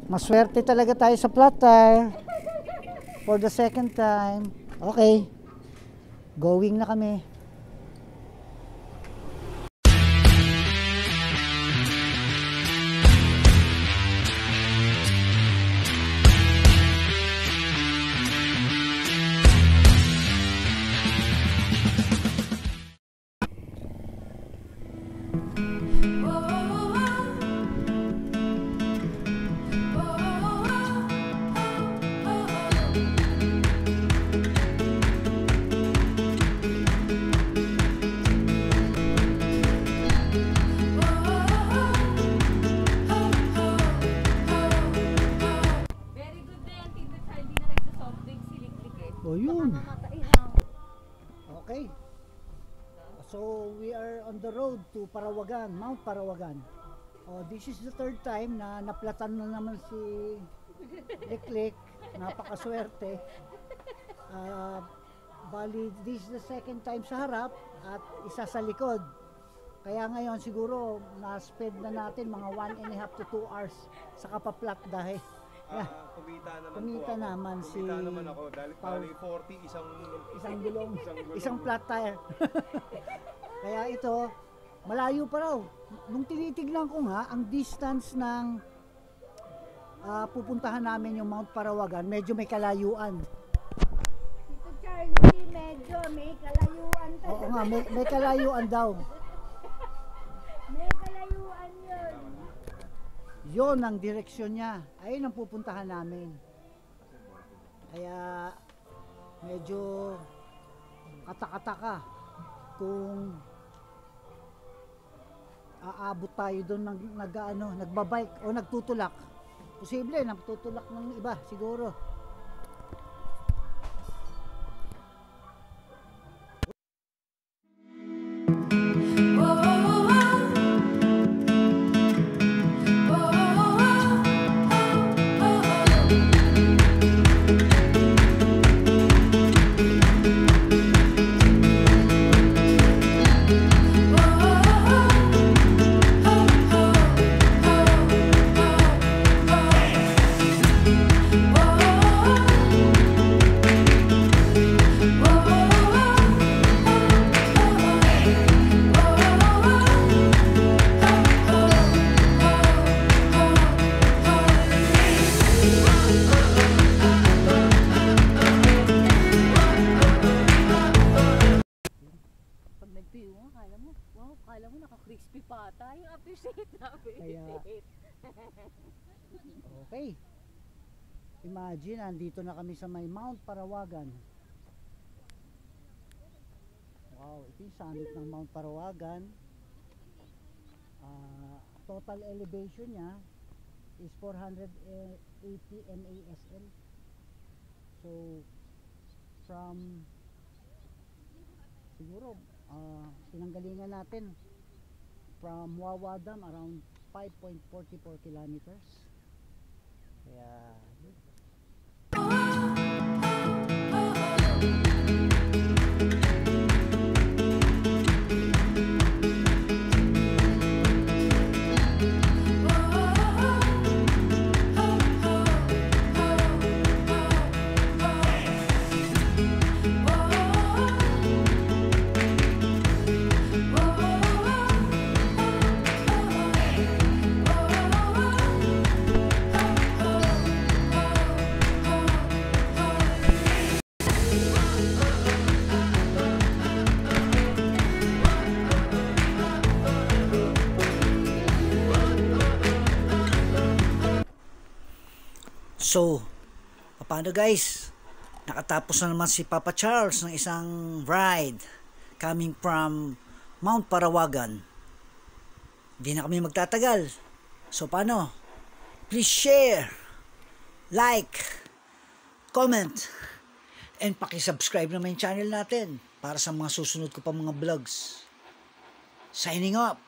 Maswerte talaga tayo sa flat tire. For the second time. Okay. Going na kami. Oh, yun. Okay. So, we are on the road to Parawagan, Mount Parawagan. Oh, this is the third time na naplatan na naman si Liklik. Napakaswerte. Bali, this is the second time sa harap at isa sa likod. Kaya ngayon siguro na-speed na natin mga 1.5 to 2 hours sa kapaplat dahil kumita naman si ako dahil Paolo. 40 isang gulong, isang flat tire. Kaya ito, malayo pa raw. Nung tinitignan ko nga, ang distance ng pupuntahan namin yung Mount Parawagan, medyo may kalayuan. Tito Charlie, medyo may kalayuan talaga. Oo nga, may kalayuan daw. May kalayuan yun. Yon ang direksyon niya. Ayun ang pupuntahan namin. Kaya medyo katakataka kung aabot tayo doon ng nagbabike o nagtutulak. Posible nagtutulak ng iba siguro. Kala mo naka-crispy pa tayo. Appreciate na appreciate. Okay. Imagine, andito na kami sa may Mount Parawagan. Wow, ito yung summit ng Mount Parawagan. Total elevation niya is 480 MASL. So, from siguro pinanggalingan natin from Wawa Dam around 5.44 kilometers. Kaya so, paano guys? Nakatapos na naman si Papa Charles ng isang ride coming from Mount Parawagan. Hindi na kami magtatagal. So, paano? Please share, like, comment, and pakisubscribe naman yung channel natin para sa mga susunod ko pa mga vlogs. Signing off.